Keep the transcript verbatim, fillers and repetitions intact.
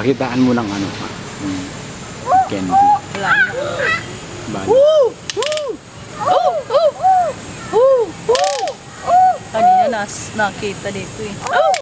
Pakitaan mo lang ano pa. Hmm. Candy. Wala na. Bali. Kanina nas nakita dito eh.